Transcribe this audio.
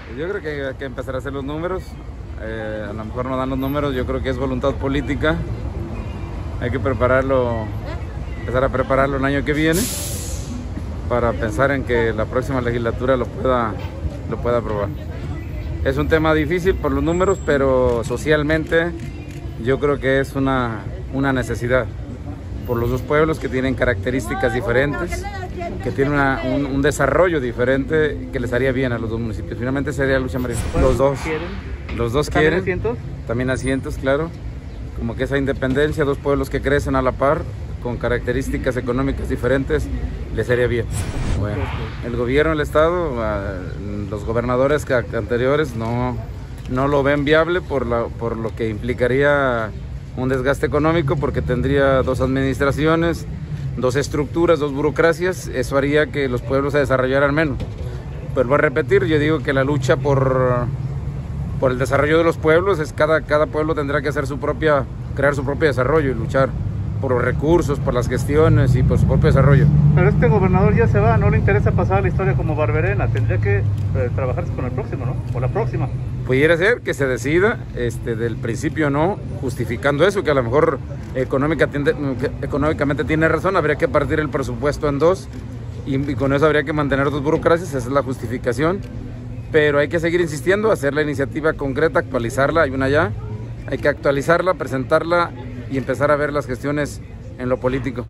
Yo creo que hay que empezar a hacer los números. A lo mejor no dan los números, yo creo que es voluntad política. Hay que prepararlo, empezar a prepararlo el año que viene para pensar en que la próxima legislatura lo pueda aprobar. Es un tema difícil por los números, pero socialmente yo creo que es una necesidad por los dos pueblos que tienen características diferentes, que tienen un desarrollo diferente que les haría bien a los dos municipios. Finalmente sería lucha marítima. Los dos quieren. ¿Asientos? También asientos, claro. Como que esa independencia, dos pueblos que crecen a la par, con características económicas diferentes, les haría bien. Bueno, el gobierno del estado, los gobernadores anteriores no lo ven viable por lo que implicaría un desgaste económico, porque tendría dos administraciones, dos estructuras, dos burocracias. Eso haría que los pueblos se desarrollaran menos. Pero voy a repetir, yo digo que la lucha por el desarrollo de los pueblos es cada pueblo tendrá que hacer crear su propio desarrollo y luchar por los recursos, por las gestiones y por su propio desarrollo. Pero este gobernador ya se va, no le interesa pasar a la historia como Barberena, tendría que trabajarse con el próximo, ¿no? O la próxima. Pudiera ser que se decida, del principio no, justificando eso, que a lo mejor económicamente tiene razón, habría que partir el presupuesto en dos y con eso habría que mantener dos burocracias, esa es la justificación. Pero hay que seguir insistiendo, hacer la iniciativa concreta, actualizarla, hay una ya, hay que actualizarla, presentarla y empezar a ver las gestiones en lo político.